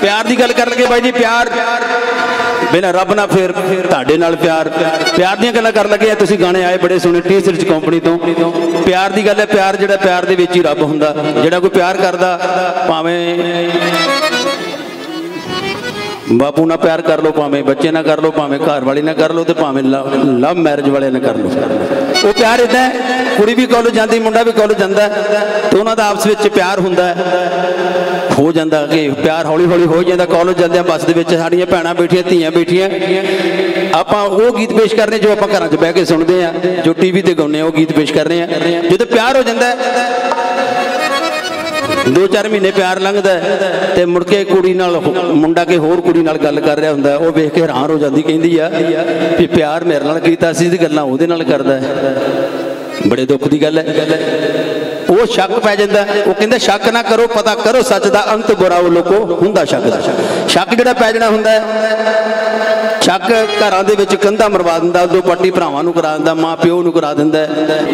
प्यार की गल कर लगे बाई जी, प्यार बिना रब ना फिर तुहाडे नाल प्यार प्यार दी गल्लां कर लगे। तुसीं गाने आए बड़े सोहने टी सीरीज कंपनी तो, प्यार की गल है। प्यार जिहड़ा प्यार दे विच ही रब हुंदा, जिहड़ा कोई प्यार करदा भावें बापू ना प्यार कर लो, भावें बच्चे ना कर लो, भावें घर वाली ना कर लो, तो भावें लव मैरिज वाले ना कर लो। वो प्यार इदा है, कुड़ी भी कॉलेज जाती, मुंडा भी कॉलेज जाता, तो उन्हों का आपस में प्यार होंदा हो जाता कि प्यार हौली हौली हो जाता। कॉलेज जाते बस के साड़ियाँ भैणां बैठियां, धीआं बैठियां, आप वो गीत पेश करने जो आप घर च बह के सुनते हैं, जो टी वी ते गाने वो गीत पेश कर रहे हैं। जो प्यार हो जाता है, 2-4 महीने प्यार लंघदा है, तो मुड़ के कुड़ी नाल मुंडा के होर कुड़ी नाल गल कर रहा हुंदा, वो वेख के हैरान हो जाती, कहती आ भी प्यार मेरे नाल कीता सी ते गल्लां उहदे नाल करदा है। बड़े दुख की गल है। वो शक पै जाता, वो कहते शक ना करो, पता करो सच दा अंत बुरा वो लोगो हुंदा शक दा। शक जिहड़ा पै जाना हुंदा, शक घरां दे विच कंधां मरवा दिंदा, दो पट्टी भरावां नूं करा दिंदा, मां प्यो नूं करा दिंदा।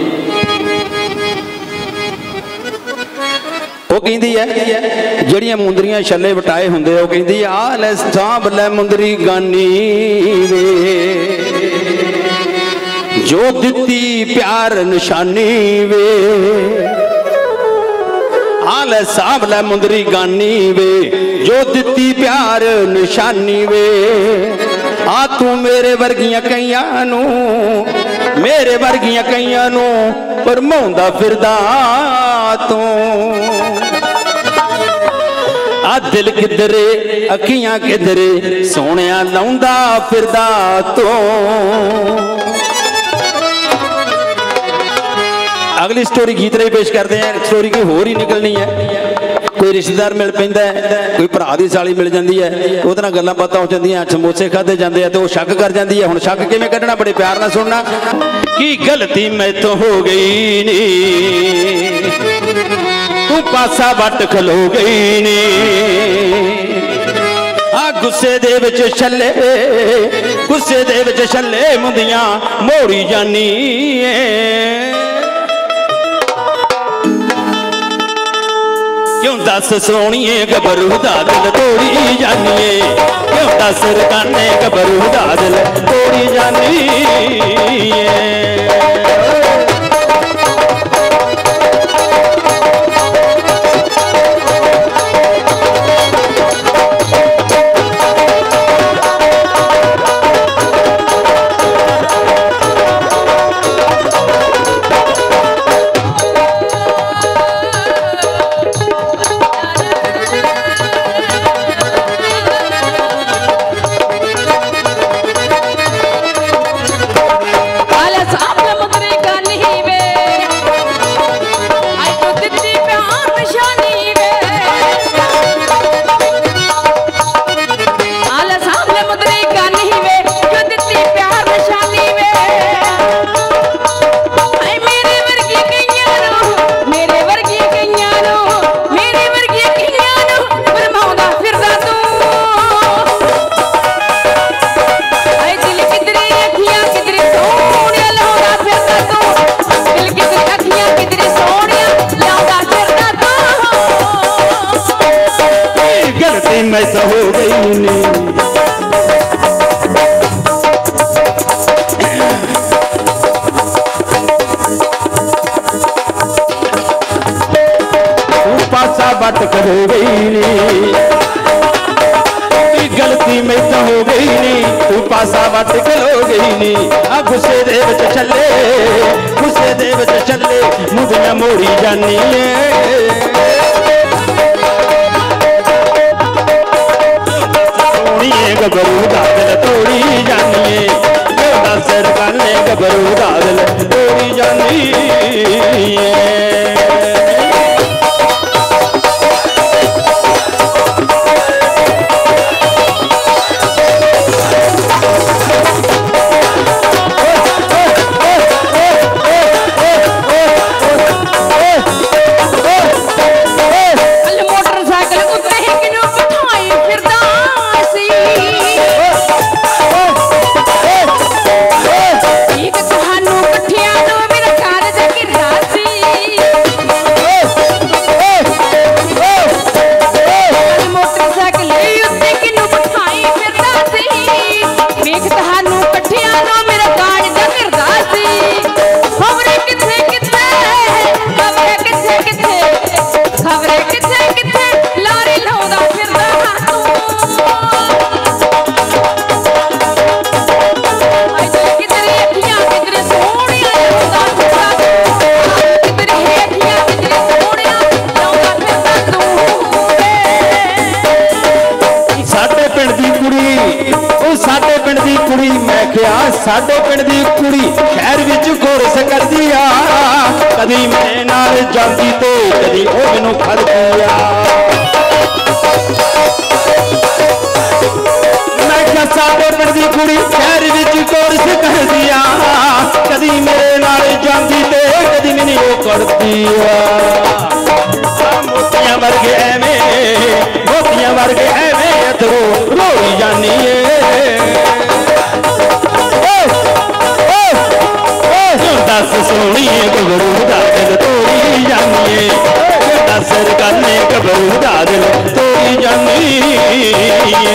वो कहती है जड़ियां मुंदरियां छले वटाए होंदे, वो कहती आ लै सांभ लै मुंदरी गानी वे, जो दिती प्यार निशानी वे। आ लै सांभ लै मुंदरी गानी वे, जो दिती प्यार निशानी वे। आ तू मेरे वर्गियां कईयां नू, मेरे वर्गियां कईयां नू भरमाउंदा फिरदा तू। आ दिल किधरे अखियां किधरे सोहणिया लाउंदा फिरदा तू। अगली स्टोरी गीत राही पेश करते हैं। स्टोरी कोई होर ही निकलनी है। कोई रिश्तेदार मिल पैंदा है, कोई भरा दी साली मिल जाती है, उहदे नाल गल्लां बातां हो जांदियां, समोसे खाधे जाते हैं, तो शक कर जाती है। हुण शक किवें कढना, बड़े प्यार नाल सुनना। की गलती मैं तो हो गई नी, तू पासा वट खलो गई नी। आ गुस्से दे विच छल्ले, गुस्से दे विच छल्ले मुंदियां मोड़ी जानी। क्यों दस सोहणीए गबरू दा दिल तोड़ी जानिए, क्यों दस रकाने गबरू दा दिल तोड़ी जानिए। मैं तो हो गई नी, पासा बट हो गई नी। गलती मैं तो हो गई नी, तू पासा बट हो गई नी। आ गुस्से दे विच छल्ले, गुस्से दे विच छल्ले मुंदियां मोड़ी जानी है। गबरू दा दिल तोड़ी जानिए, क्यों दस रकाने गबरू दा दिल तोड़ी जानिए। एक कहानू कठिया नो मेरा घर साडे पिंड दी कुड़ी शहर विच कोर्स करदी आ, कदी मेरे नाल जांदी ते कदी ओ मैनू खड़दी आ। मैं क्या साडे पिंड दी कुड़ी शहर विच कोर्स करदी आ, कदी मेरे नाल जांदी ते कदी मैनू ओ खड़दी आ। मोतियां वर्गे एवें अथरू रोई जानी है। दस सोनिए गबरू दा दिल तोड़ी जानी है, दस करने गबरू दा दिल तोड़ी जानी है।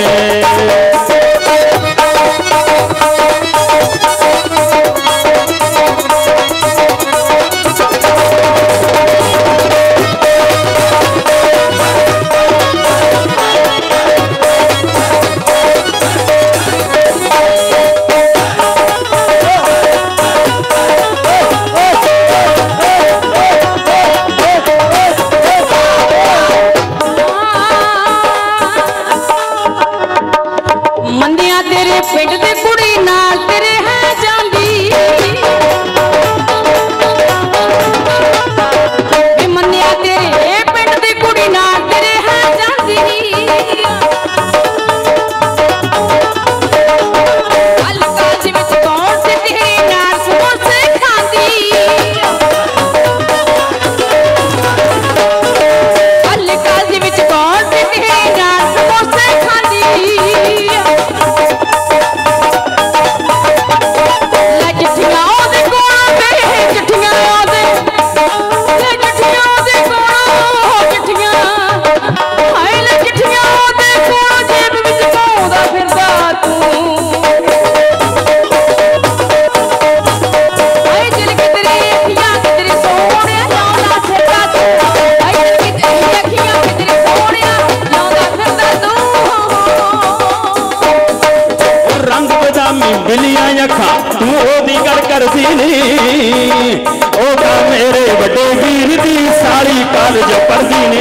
मेरे बड़े वीर दी सारी कॉलेज पढ़दी नी,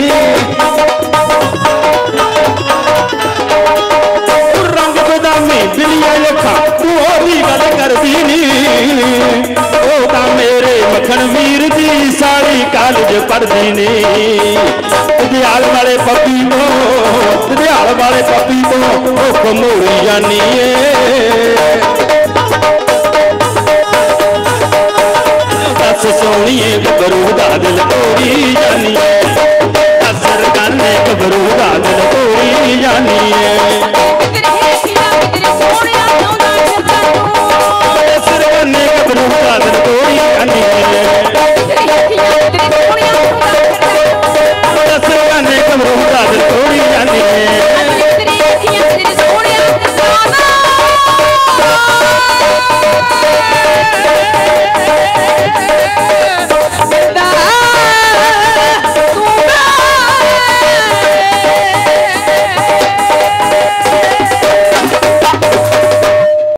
रंग बदामी बिलिया लखा तू ओदी गल करदी नी। ओ तां मेरे मखन वीर दी सारी कॉलेज पढ़दी नी। दिहाल वाले पपी तो ओ कमोड़ी जानी है। सोनिए गबरू दा दिल तोड़ी जानी है, असर करने गबरू दा दिल